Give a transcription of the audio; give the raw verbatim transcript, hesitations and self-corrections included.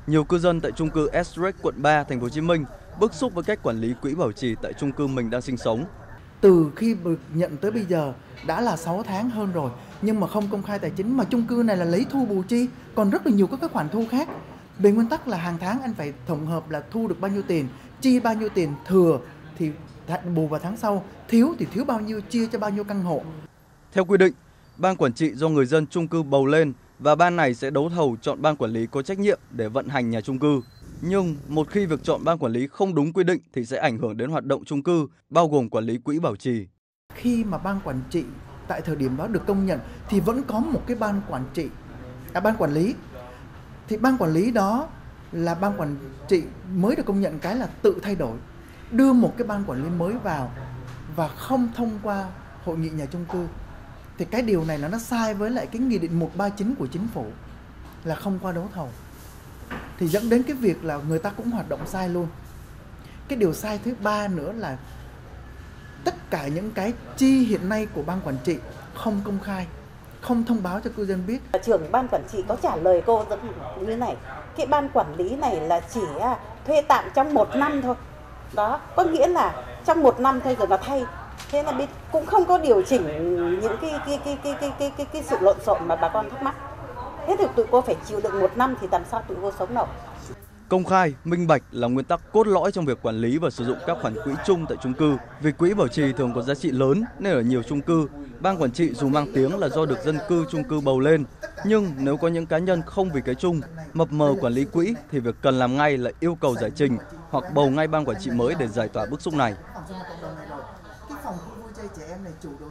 Nhiều cư dân tại chung cư Essex quận ba, thành phố Hồ Chí Minh bức xúc với cách quản lý quỹ bảo trì tại chung cư mình đang sinh sống. Từ khi được nhận tới bây giờ đã là sáu tháng hơn rồi, nhưng mà không công khai tài chính, mà chung cư này là lấy thu bù chi, còn rất là nhiều các cái khoản thu khác. Về nguyên tắc là hàng tháng anh phải tổng hợp là thu được bao nhiêu tiền, chi bao nhiêu tiền, thừa thì bù vào tháng sau, thiếu thì thiếu bao nhiêu, chia cho bao nhiêu căn hộ. Theo quy định, ban quản trị do người dân chung cư bầu lên và ban này sẽ đấu thầu chọn ban quản lý có trách nhiệm để vận hành nhà chung cư. Nhưng một khi việc chọn ban quản lý không đúng quy định thì sẽ ảnh hưởng đến hoạt động chung cư, bao gồm quản lý quỹ bảo trì. Khi mà ban quản trị tại thời điểm đó được công nhận thì vẫn có một cái ban quản trị, à, ban quản lý. Thì ban quản lý đó là ban quản trị mới được công nhận cái là tự thay đổi, đưa một cái ban quản lý mới vào và không thông qua hội nghị nhà chung cư. Thì cái điều này nó nó sai với lại cái nghị định một ba chín của chính phủ là không qua đấu thầu. Thì dẫn đến cái việc là người ta cũng hoạt động sai luôn. Cái điều sai thứ ba nữa là tất cả những cái chi hiện nay của ban quản trị không công khai, không thông báo cho cư dân biết. Trưởng ban quản trị có trả lời cô như thế này, cái ban quản lý này là chỉ thuê tạm trong một năm thôi. Đó, có nghĩa là trong một năm thôi rồi nó thay. Thế là biết cũng không có điều chỉnh những cái cái cái cái cái cái cái, cái sự lộn xộn mà bà con thắc mắc. Thế thì tụi cô phải chịu đựng một năm thì làm sao tụi cô sống nổi. Công khai, minh bạch là nguyên tắc cốt lõi trong việc quản lý và sử dụng các khoản quỹ chung tại chung cư. Vì quỹ bảo trì thường có giá trị lớn nên ở nhiều chung cư, ban quản trị dù mang tiếng là do được dân cư chung cư bầu lên, nhưng nếu có những cá nhân không vì cái chung, mập mờ quản lý quỹ thì việc cần làm ngay là yêu cầu giải trình hoặc bầu ngay ban quản trị mới để giải tỏa bức xúc này. Cái phòng khu vui chơi trẻ em này chủ